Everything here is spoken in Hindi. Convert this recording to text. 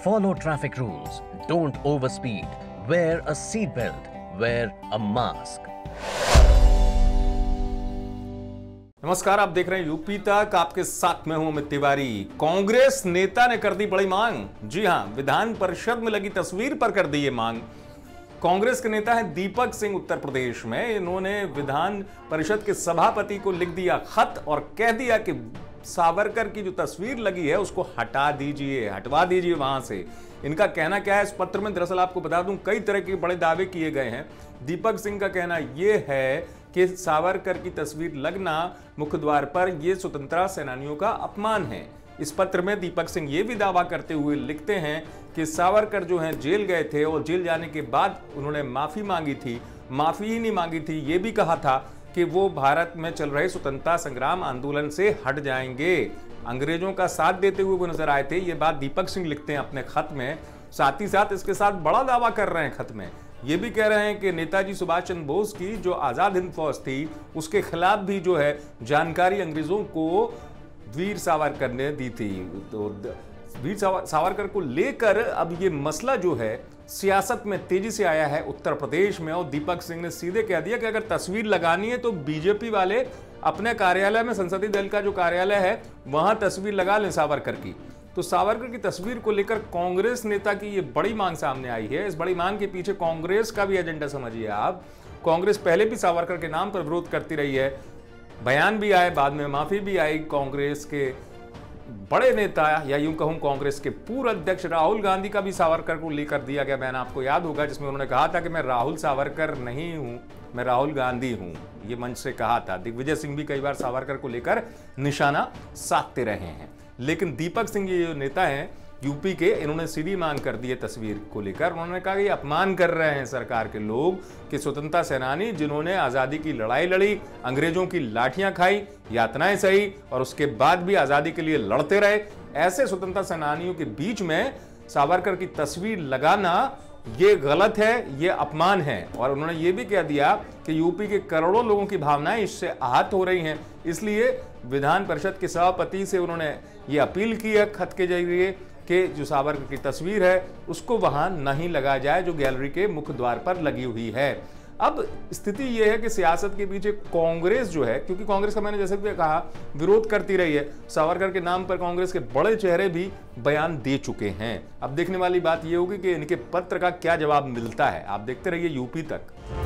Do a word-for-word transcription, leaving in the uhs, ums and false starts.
Follow traffic rules. Don't overspeed. Wear a seatbelt. Wear a mask. नमस्कार, आप देख रहे हैं यूपी तक। आपके साथ में हूं अमित तिवारी। कांग्रेस नेता ने कर दी बड़ी मांग। जी हां, विधान परिषद में लगी तस्वीर पर कर दी ये मांग। कांग्रेस के नेता हैं दीपक सिंह उत्तर प्रदेश में। इन्होंने विधान परिषद के सभापति को लिख दिया खत और कह दिया कि सावरकर की जो तस्वीर लगी है उसको हटा दीजिए, हटवा दीजिए वहां से। इनका कहना क्या है इस पत्र में, दरअसल आपको बता दूं कई तरह के बड़े दावे किए गए हैं। दीपक सिंह का कहना यह है कि सावरकर की तस्वीर लगना मुख्य द्वार पर यह स्वतंत्रता सेनानियों का अपमान है। इस पत्र में दीपक सिंह ये भी दावा करते हुए लिखते हैं कि सावरकर जो हैं जेल गए थे और जेल जाने के बाद उन्होंने माफी मांगी थी। माफी ही नहीं मांगी थी, ये भी कहा था कि वो भारत में चल रहे स्वतंत्रता संग्राम आंदोलन से हट जाएंगे। अंग्रेजों का साथ देते हुए वो नजर आए थे। ये बात दीपक सिंह लिखते हैं अपने खत में। साथ ही साथ इसके साथ बड़ा दावा कर रहे हैं खत में। ये भी कह रहे हैं कि नेताजी सुभाष चंद्र बोस की जो आजाद हिंद फौज थी उसके खिलाफ भी जो है जानकारी अंग्रेजों को वीर सावरकर ने दी थी। तो वीर सावरकर को लेकर अब ये मसला जो है सियासत में तेजी से आया है उत्तर प्रदेश में। और दीपक सिंह ने सीधे कह दिया कि अगर तस्वीर लगानी है तो बीजेपी वाले अपने कार्यालय में, संसदीय दल का जो कार्यालय है वहां तस्वीर लगा लें सावरकर की। तो सावरकर की तस्वीर को लेकर कांग्रेस नेता की ये बड़ी मांग सामने आई है। इस बड़ी मांग के पीछे कांग्रेस का भी एजेंडा समझिए आप। कांग्रेस पहले भी सावरकर के नाम पर विरोध करती रही है, बयान भी आए, बाद में माफी भी आई। कांग्रेस के बड़े नेता या यूं कहूं कांग्रेस के पूर्व अध्यक्ष राहुल गांधी का भी सावरकर को लेकर दिया गया बयान आपको याद होगा, जिसमें उन्होंने कहा था कि मैं राहुल सावरकर नहीं हूं, मैं राहुल गांधी हूं। ये मंच से कहा था। दिग्विजय सिंह भी कई बार सावरकर को लेकर निशाना साधते रहे हैं। लेकिन दीपक सिंह ये जो नेता हैं यूपी के, इन्होंने सीधी मांग कर दी है तस्वीर को लेकर। उन्होंने कहा कि अपमान कर रहे हैं सरकार के लोग कि स्वतंत्रता सेनानी जिन्होंने आज़ादी की लड़ाई लड़ी, अंग्रेजों की लाठियां खाई, यातनाएं सही और उसके बाद भी आज़ादी के लिए लड़ते रहे, ऐसे स्वतंत्रता सेनानियों के बीच में सावरकर की तस्वीर लगाना ये गलत है, ये अपमान है। और उन्होंने ये भी कह दिया कि यूपी के करोड़ों लोगों की भावनाएं इससे आहत हो रही हैं। इसलिए विधान परिषद के सभापति से उन्होंने ये अपील की है खत के जरिए कि जो सावरकर की तस्वीर है उसको वहां नहीं लगाया जाए जो गैलरी के मुख्य द्वार पर लगी हुई है। अब स्थिति यह है कि सियासत के पीछे कांग्रेस जो है, क्योंकि कांग्रेस का मैंने जैसे भी कहा विरोध करती रही है, सावरकर के नाम पर कांग्रेस के बड़े चेहरे भी बयान दे चुके हैं। अब देखने वाली बात यह होगी कि इनके पत्र का क्या जवाब मिलता है। आप देखते रहिए यूपी तक।